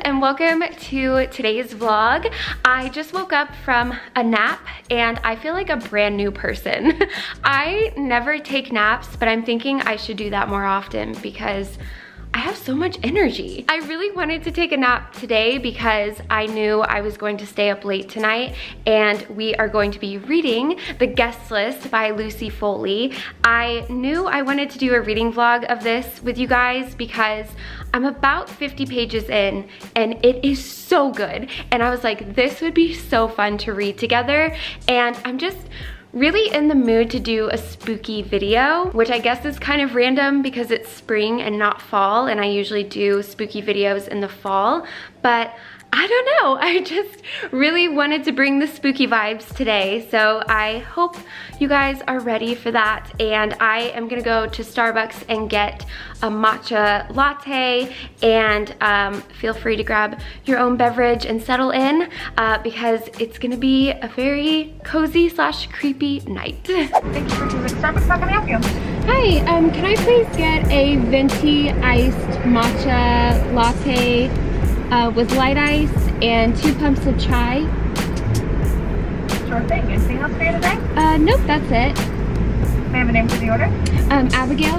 and welcome to today's vlog. I just woke up from a nap and I feel like a brand new person. I never take naps, but I'm thinking I should do that more often because I have so much energy. I really wanted to take a nap today because I knew I was going to stay up late tonight and we are going to be reading The Guest List by Lucy Foley. I knew I wanted to do a reading vlog of this with you guys because I'm about 50 pages in and it is so good. And I was like, this would be so fun to read together. And I'm just really in the mood to do a spooky video, which I guess is kind of random because it's spring and not fall, and I usually do spooky videos in the fall, but I don't know, I just really wanted to bring the spooky vibes today, so I hope you guys are ready for that. And I am gonna go to Starbucks and get a matcha latte, and feel free to grab your own beverage and settle in because it's gonna be a very cozy / creepy night. Thank you for choosing Starbucks. How can I help you? Hi, can I please get a venti iced matcha latte with light ice and 2 pumps of chai? Sure thing. Anything else for you today? Nope, that's it. May I have a name for the order? Abigail?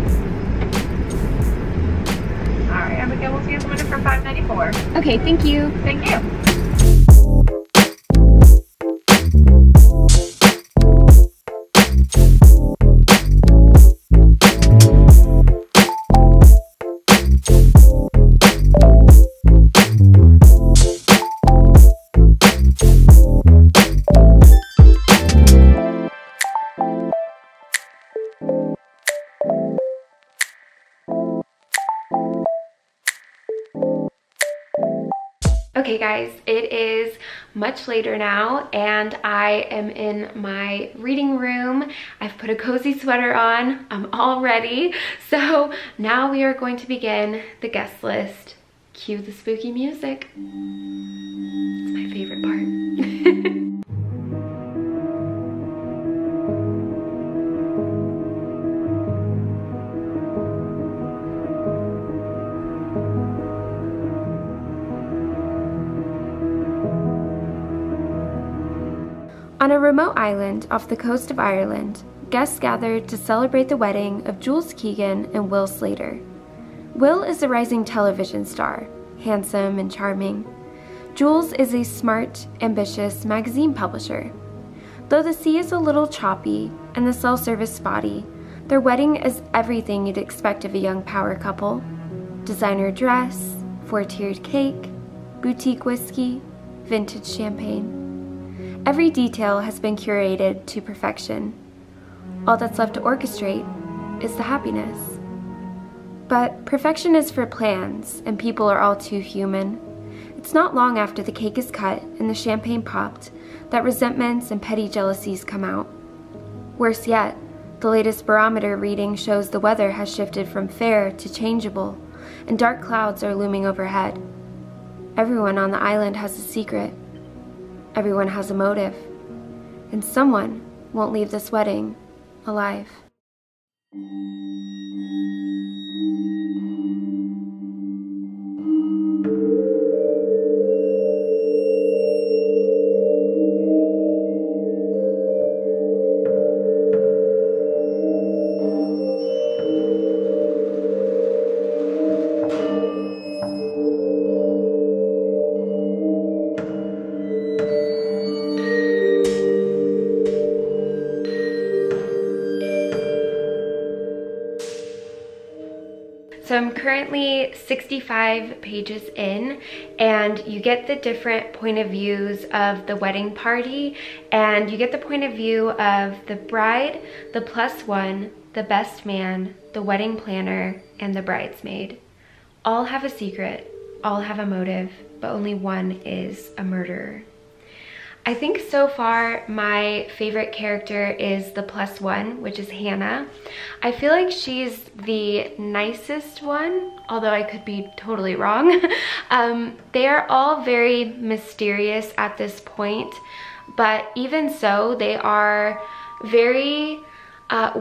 Alright, Abigail, we'll see you submitted for $5.94. Okay, thank you. Thank you. Okay guys, it is much later now and I am in my reading room. I've put a cozy sweater on, I'm all ready. So now we are going to begin the guest list. Cue the spooky music. It's my favorite part. On a remote island off the coast of Ireland, guests gathered to celebrate the wedding of Jules Keegan and Will Slater. Will is a rising television star, handsome and charming. Jules is a smart, ambitious magazine publisher. Though the sea is a little choppy and the cell service spotty, their wedding is everything you'd expect of a young power couple. Designer dress, 4-tiered cake, boutique whiskey, vintage champagne. Every detail has been curated to perfection. All that's left to orchestrate is the happiness. But perfection is for plans, and people are all too human. It's not long after the cake is cut and the champagne popped that resentments and petty jealousies come out. Worse yet, the latest barometer reading shows the weather has shifted from fair to changeable, and dark clouds are looming overhead. Everyone on the island has a secret. Everyone has a motive, and someone won't leave this wedding alive. So I'm currently 65 pages in, and you get the different point of views of the wedding party, and you get the point of view of the bride, the +1, the best man, the wedding planner, and the bridesmaid. All have a secret, all have a motive, but only one is a murderer. I think so far my favorite character is the +1, which is Hannah. I feel like she's the nicest one, although I could be totally wrong. They are all very mysterious at this point, but even so, they are very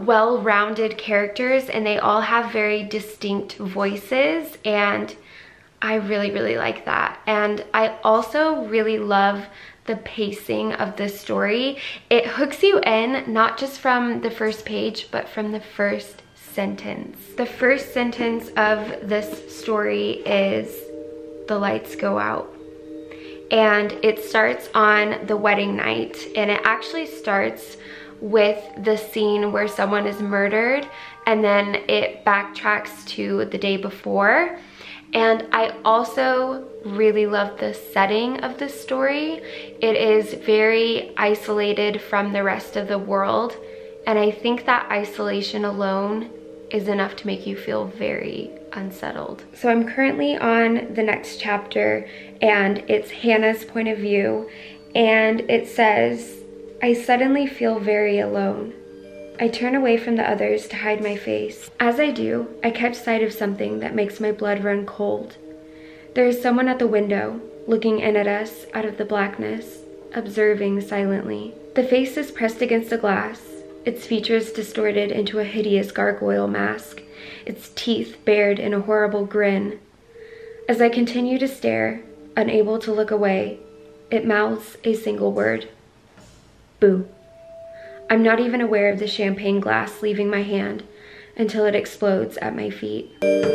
well-rounded characters, and they all have very distinct voices, and I really, really like that. And I also really love the pacing of this story. It hooks you in, not just from the first page, but from the first sentence. The first sentence of this story is, "The lights go out." And it starts on the wedding night, and it actually starts with the scene where someone is murdered, and then it backtracks to the day before. And I also really love the setting of this story. It is very isolated from the rest of the world, and I think that isolation alone is enough to make you feel very unsettled. So I'm currently on the next chapter, and it's Hannah's point of view, and it says, "I suddenly feel very alone. I turn away from the others to hide my face. As I do, I catch sight of something that makes my blood run cold. There is someone at the window, looking in at us out of the blackness, observing silently. The face is pressed against the glass, its features distorted into a hideous gargoyle mask, its teeth bared in a horrible grin. As I continue to stare, unable to look away, it mouths a single word. Boo. I'm not even aware of the champagne glass leaving my hand until it explodes at my feet."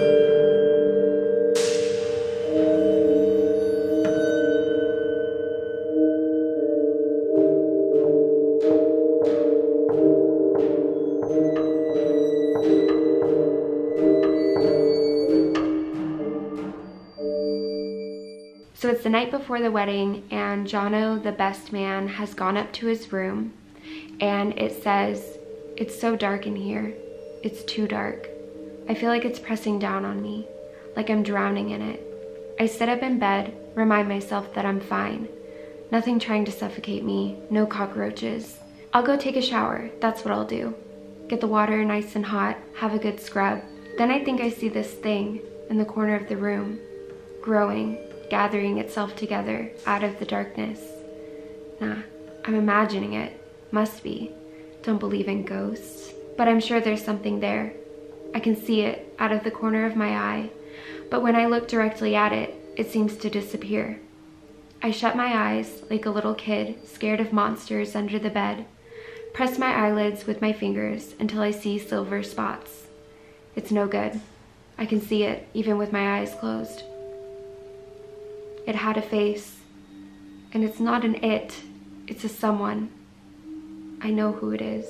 So it's the night before the wedding, and Jono, the best man, has gone up to his room. And it says, "It's so dark in here. It's too dark. I feel like it's pressing down on me, like I'm drowning in it. I sit up in bed, remind myself that I'm fine. Nothing trying to suffocate me, no cockroaches. I'll go take a shower, that's what I'll do. Get the water nice and hot, have a good scrub. Then I think I see this thing in the corner of the room, growing, gathering itself together out of the darkness. Nah, I'm imagining it. Must be. Don't believe in ghosts. But I'm sure there's something there. I can see it out of the corner of my eye. But when I look directly at it, it seems to disappear. I shut my eyes like a little kid scared of monsters under the bed. Press my eyelids with my fingers until I see silver spots. It's no good. I can see it even with my eyes closed. It had a face. And it's not an it. It's a someone. I know who it is."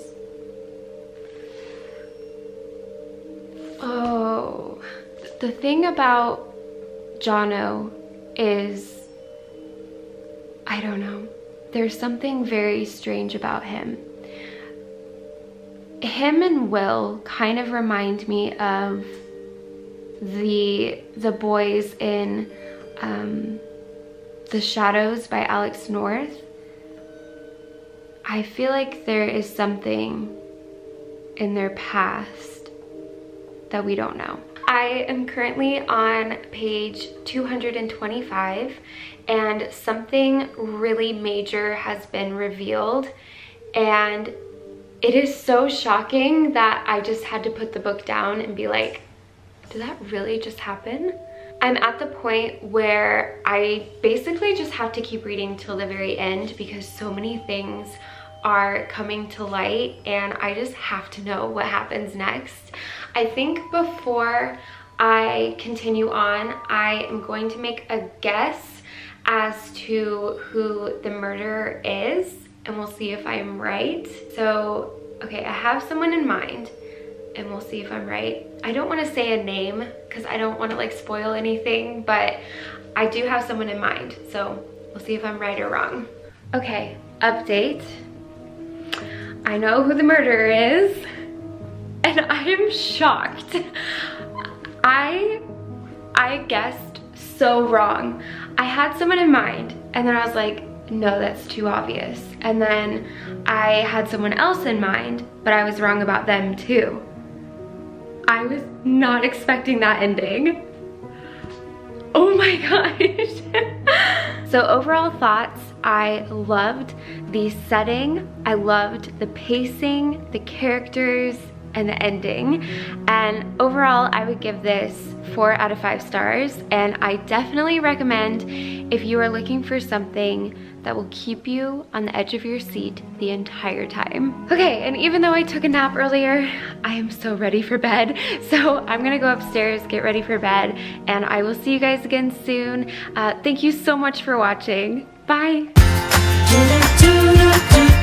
Oh, the thing about Jono is, I don't know, there's something very strange about him. Him and Will kind of remind me of the boys in The Shadows by Alex North. I feel like there is something in their past that we don't know. I am currently on page 225, and something really major has been revealed, and it is so shocking that I just had to put the book down and be like, did that really just happen? I'm at the point where I basically just have to keep reading till the very end because so many things are coming to light and I just have to know what happens next. I think before I continue on, I am going to make a guess as to who the murderer is, and we'll see if I'm right. So, okay, I have someone in mind and we'll see if I'm right. I don't want to say a name because I don't want to like spoil anything, but I do have someone in mind. So we'll see if I'm right or wrong. Okay, update. I know who the murderer is and I am shocked. I guessed so wrong. I had someone in mind and then I was like, no, that's too obvious. And then I had someone else in mind, but I was wrong about them too. I was not expecting that ending. Oh my gosh. So overall thoughts, I loved the setting. I loved the pacing, the characters. and the ending. And overall, I would give this 4 out of 5 stars, and I definitely recommend if you are looking for something that will keep you on the edge of your seat the entire time. Okay, and even though I took a nap earlier, I am so ready for bed. So I'm gonna go upstairs, get ready for bed, and I will see you guys again soon. Thank you so much for watching. Bye.